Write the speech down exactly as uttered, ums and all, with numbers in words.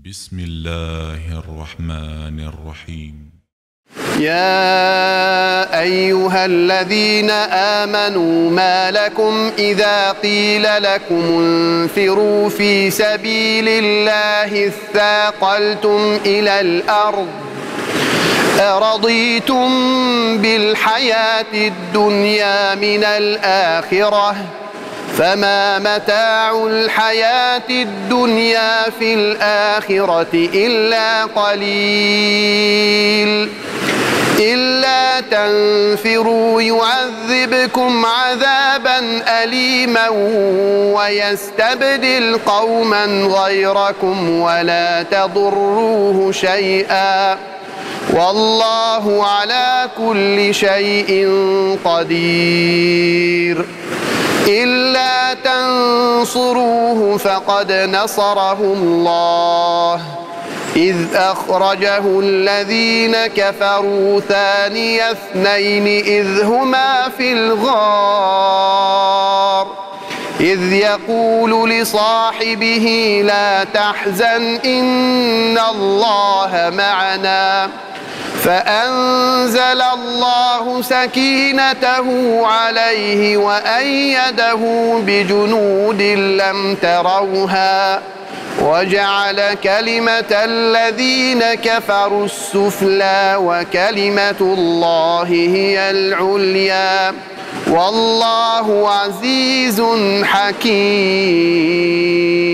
بسم الله الرحمن الرحيم. يا أيها الذين آمنوا ما لكم إذا قيل لكم انفروا في سبيل الله اثاقلتم إلى الأرض أرضيتم بالحياة الدنيا من الآخرة فما متاع الحياة الدنيا في الآخرة إلا قليل إلا تنفروا يعذبكم عذابا أليما ويستبدل قوما غيركم ولا تضروه شيئا والله على كل شيء قدير. إلا تنصروه فقد نصره الله إذ أخرجه الذين كفروا ثاني اثنين إذ هما في الغار إذ يقول لصاحبه لا تحزن إن الله معنا فأنزل الله سكينته عليه وأيده بجنود لم تروها وجعل كلمة الذين كفروا السفلى وكلمة الله هي العليا والله عزيز حكيم.